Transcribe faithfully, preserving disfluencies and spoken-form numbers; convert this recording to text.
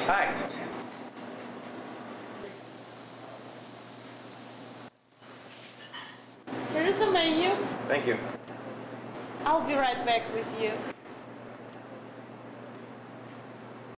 Hi. Here is the menu. Thank you. I'll be right back with you.